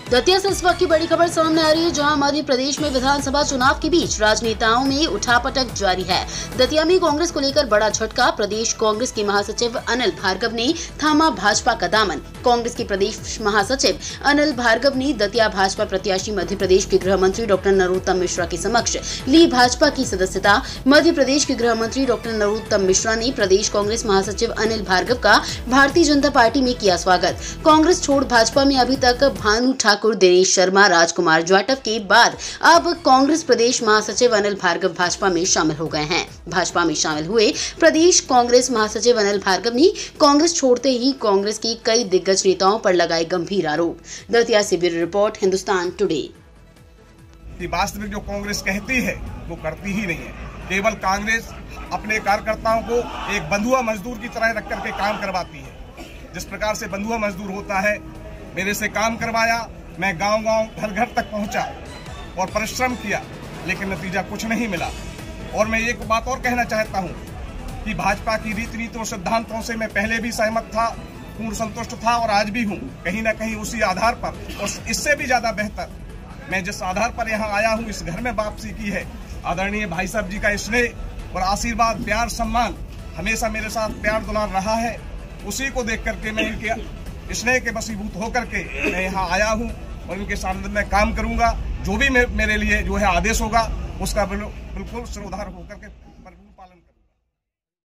दतिया से इस वक्त की बड़ी खबर सामने आ रही है, जहां मध्य प्रदेश में विधानसभा चुनाव के बीच राजनेताओं में उठापटक जारी है। दतिया में कांग्रेस को लेकर बड़ा झटका। प्रदेश कांग्रेस के महासचिव अनिल भार्गव ने थामा भाजपा का दामन। कांग्रेस के प्रदेश महासचिव अनिल भार्गव ने दतिया भाजपा प्रत्याशी मध्य प्रदेश के गृह मंत्री डॉक्टर नरोत्तम मिश्रा के समक्ष ली भाजपा की सदस्यता। मध्य प्रदेश के गृह मंत्री डॉक्टर नरोत्तम मिश्रा ने प्रदेश कांग्रेस महासचिव अनिल भार्गव का भारतीय जनता पार्टी में किया स्वागत। कांग्रेस छोड़ भाजपा में अभी तक भानु ठाकुर, दिनेश शर्मा, राजकुमार जाटव के बाद अब कांग्रेस प्रदेश महासचिव अनिल भार्गव भाजपा में शामिल हो गए हैं। भाजपा में शामिल हुए प्रदेश कांग्रेस महासचिव अनिल भार्गव ने कांग्रेस छोड़ते ही कांग्रेस के कई दिग्गज नेताओं पर लगाए गंभीर आरोप। दतिया से ब्यूरो रिपोर्ट, हिंदुस्तान टुडे। वास्तविक जो कांग्रेस कहती है वो करती ही नहीं है। केवल कांग्रेस अपने कार्यकर्ताओं को एक बंधुआ मजदूर की तरह रख करके काम करवाती है। जिस प्रकार से बंधुआ मजदूर होता है, मेरे से काम करवाया, मैं गांव-गांव, घर-घर तक पहुंचा और परिश्रम किया, लेकिन नतीजा कुछ नहीं मिला। और मैं एक बात और कहना चाहता हूं कि भाजपा की रीति नीतियों सिद्धांतों से मैं पहले भी सहमत था, पूर्ण संतुष्ट था और आज भी हूं। कहीं ना कहीं उसी आधार पर और इससे भी ज्यादा बेहतर मैं जिस आधार पर यहाँ आया हूँ, इस घर में वापसी की है, आदरणीय भाई साहब जी का स्नेह और आशीर्वाद, प्यार, सम्मान हमेशा मेरे साथ प्यार दुलार रहा है। उसी को देख करके मैं इनके स्नेह के वशीभूत होकर के मैं यहाँ आया हूँ और इनके सामने मैं काम करूंगा। जो भी मेरे लिए जो है आदेश होगा उसका बिल्कुल सिरोधार होकर के